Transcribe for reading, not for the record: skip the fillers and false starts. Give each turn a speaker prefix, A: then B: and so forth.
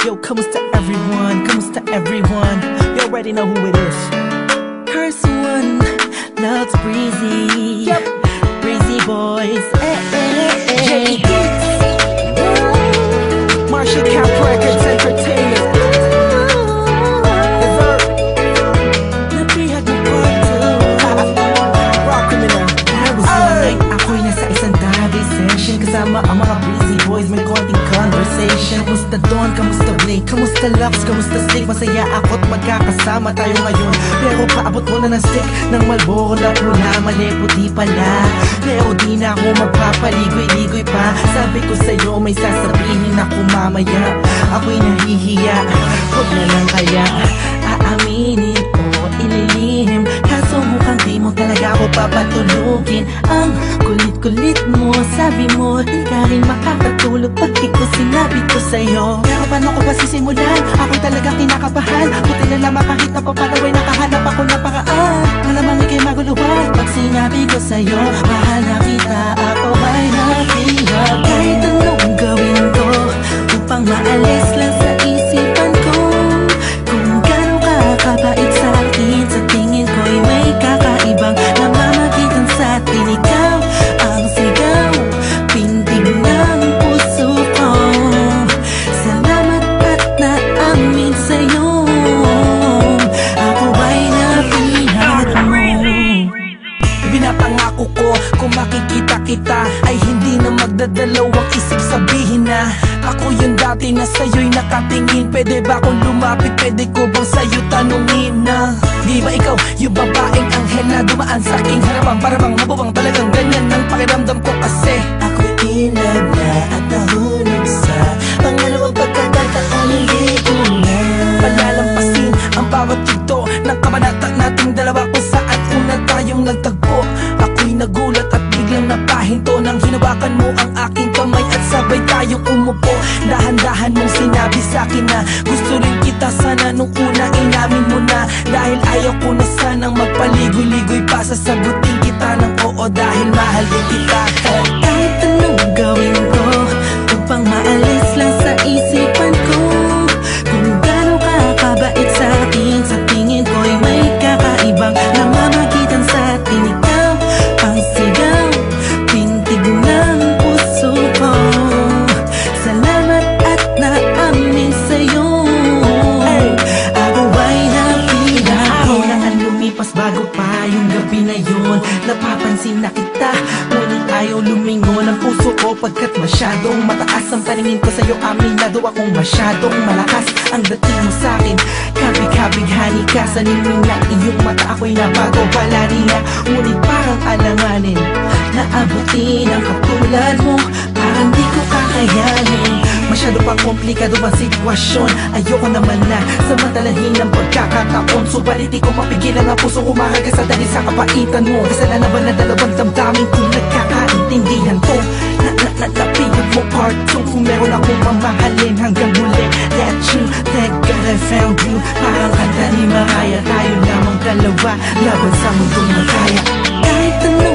A: Yo, kamusta everyone? Kamusta everyone? You already know who it is. Curse one, loves Breezy. Yep, Breezy boys. J Hits. Marshall Cap Records Entertainment. Dessert. Napihag mo part 2. Rock criminal. There was one night ako'y nasa isang Davy session kasama ang mga Breezy boys. May konting conversation. Kamusta Don? Kamusta Blake? Kamusta Lux? Kamusta Stick? Masaya ako't magkakasama tayo ngayon. Pero paabot mo na ng stick ng Malboro na pula. Mali puti pala. Pero di na ako magpapaligoy-ligoy pa. Sabi ko sa'yo may sasabihin ako mamaya. Ako'y nahihiya, huwag na lang kaya aaminin o ililihim. Kaso mukhang di mo talaga ako papatulugin. Ang kulit-kulit mo, sabi mo di ka rin makakatulog pag di ko sinabi ko sa'yo. Pero paano ko ba sisimulan? Ako'y talagang kinakabahan. Buti na lamang kahit napapanaway nakahanap ako ng paraan. Malamang ikay maguluhan pag sinabi ko sa'yo mahal na kita, ako ay napihag. Kahit anong gawin ko upang maalis lang sa isipan ko kung gano'n ka kabait sa akin. Sa tingin ko'y may kakaibang namamagitan sa atin. Ikaw ang sigaw, pintig ng puso ko. Salamat at naamin sa'yo, ako ay napihag mo. Binapangako ko kung makikita kita ay hindi na magdadalawang isip sabihin na ako yung dati na sa'yo'y nakatingin. Pwede ba akong lumapit? Pwede ko bang sa'yo tanungin na di ba ikaw yung babaeng anghel na dumaan sa aking harapan? Para bang mabubang talagang ganyan ang pakiramdam ko kasi ako'y inag na at nahulog sa pangalawang pagkakataon. Hindi ko na palalampasin ang bawat yugto ng kabanata nating dalawa kung saan una tayong nagtagpo. Ako'y nagulat at biglang napahinto nang hinawakan mo ang aking kamay at sabay tayong umupo. Dahan-dahan mong sinabi sa'kin na gusto rin kita sana nung una inamin mo na. Dahil ayaw ko na sanang magpaligoy-ligoy pa, sasagutin kita ng oo dahil mahal din kita. Kahit anong gawin ko upang maalis lang sa isipan ko kung gano'n ka kabait sa akin. Sa tingin ko'y may kakaibang namamagitan sa atin. Ikaw ang sigaw, pintig ng puso ko. Salamat at naamin sa'yo, ako ay napihag. Ako na ang lumipas bago pa yung gabi na yun. Napapansin na kita, ngunit ayaw lumingon ang puso ko pagkat masyadong mataas ang paningin ko sa'yo. Aminado akong masyadong malakas ang dating mo sa'kin. Kabig-kabighani ka sa ningning ng iyong mata. Ako'y nabago pala niya, ngunit parang alanganin na abutin ang katulad mo. Parang di ko kakayanin. Masyado pang komplikado ang sitwasyon. Ayoko naman na samantalahin ang pagkakataon. Subalit di ko mapigilan ang puso umahaga sa dahil sa kapaitan mo. Kasalanan ba na dalawang damdamin kung nagkakaintindihan to? Napihag mo part 2. Kung meron akong mamahalin hanggang huli, that you, thank God I found you. Parang kanta ni Mariah, tayo lamang dalawa laban sa mundong magkaya. Kahit ano